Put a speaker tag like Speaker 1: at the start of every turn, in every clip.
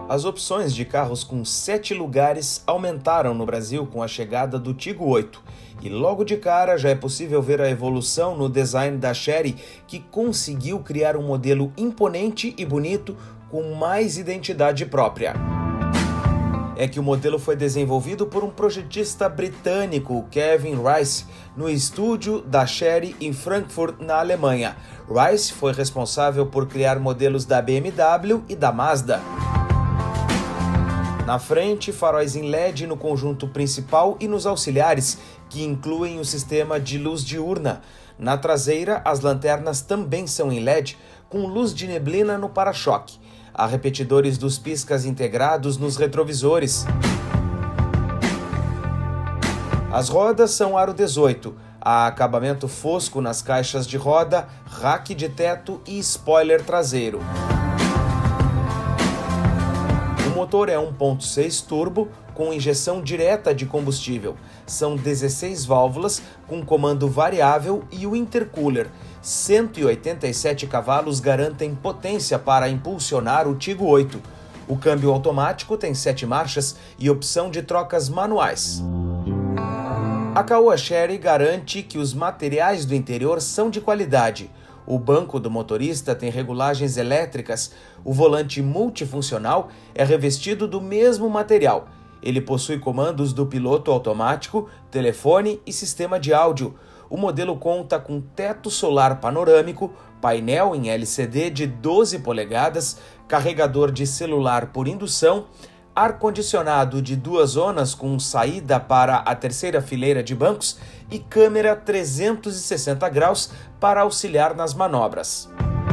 Speaker 1: As opções de carros com 7 lugares aumentaram no Brasil com a chegada do Tigo 8. E logo de cara já é possível ver a evolução no design da Chery, que conseguiu criar um modelo imponente e bonito com mais identidade própria. É que o modelo foi desenvolvido por um projetista britânico, Kevin Rice, no estúdio da Chery em Frankfurt, na Alemanha. Rice foi responsável por criar modelos da BMW e da Mazda. Na frente, faróis em LED no conjunto principal e nos auxiliares, que incluem o sistema de luz diurna. Na traseira, as lanternas também são em LED, com luz de neblina no para-choque. Há repetidores dos piscas integrados nos retrovisores. As rodas são aro 18, há acabamento fosco nas caixas de roda, rack de teto e spoiler traseiro. O motor é 1.6 turbo com injeção direta de combustível. São 16 válvulas com comando variável e o intercooler. 187 cavalos garantem potência para impulsionar o Tigo 8. O câmbio automático tem 7 marchas e opção de trocas manuais. A Caoa Chery garante que os materiais do interior são de qualidade. O banco do motorista tem regulagens elétricas, o volante multifuncional é revestido do mesmo material. Ele possui comandos do piloto automático, telefone e sistema de áudio. O modelo conta com teto solar panorâmico, painel em LCD de 12 polegadas, carregador de celular por indução, ar-condicionado de 2 zonas com saída para a terceira fileira de bancos e câmera 360 graus para auxiliar nas manobras.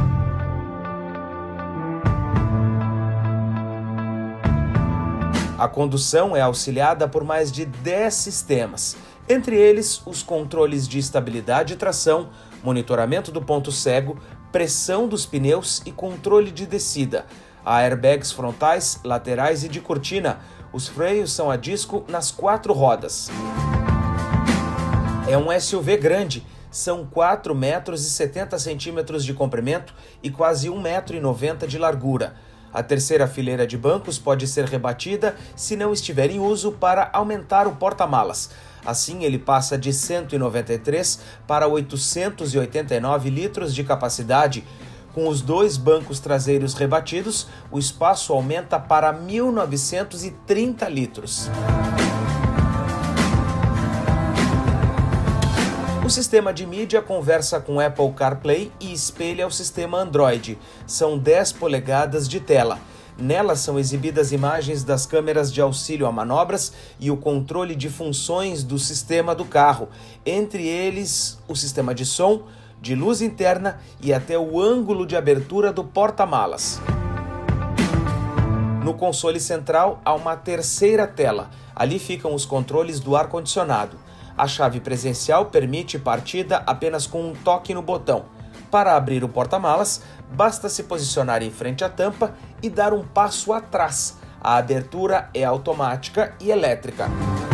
Speaker 1: A condução é auxiliada por mais de 10 sistemas, entre eles os controles de estabilidade e tração, monitoramento do ponto cego, pressão dos pneus e controle de descida. Há airbags frontais, laterais e de cortina. Os freios são a disco nas 4 rodas. É um SUV grande, são 4,70 metros de comprimento e quase 1,90 m de largura. A terceira fileira de bancos pode ser rebatida se não estiver em uso para aumentar o porta-malas. Assim, ele passa de 193 para 889 litros de capacidade. Com os 2 bancos traseiros rebatidos, o espaço aumenta para 1.930 litros. O sistema de mídia conversa com Apple CarPlay e espelha o sistema Android. São 10 polegadas de tela. Nela são exibidas imagens das câmeras de auxílio a manobras e o controle de funções do sistema do carro, entre eles o sistema de som, de luz interna e até o ângulo de abertura do porta-malas. No console central há uma terceira tela. Ali ficam os controles do ar-condicionado. A chave presencial permite partida apenas com um toque no botão. Para abrir o porta-malas, basta se posicionar em frente à tampa e dar um passo atrás. A abertura é automática e elétrica.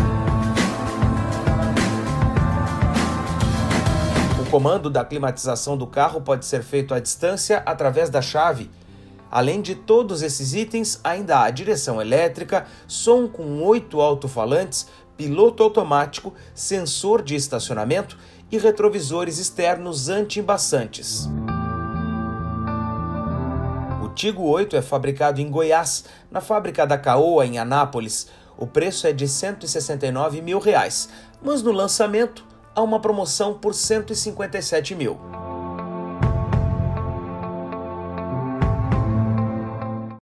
Speaker 1: O comando da climatização do carro pode ser feito à distância através da chave. Além de todos esses itens, ainda há direção elétrica, som com 8 alto-falantes, piloto automático, sensor de estacionamento e retrovisores externos anti-embaçantes. O Tigo 8 é fabricado em Goiás, na fábrica da Caoa, em Anápolis. O preço é de R$ 169 mil, mas no lançamento há uma promoção por R$ 157 mil.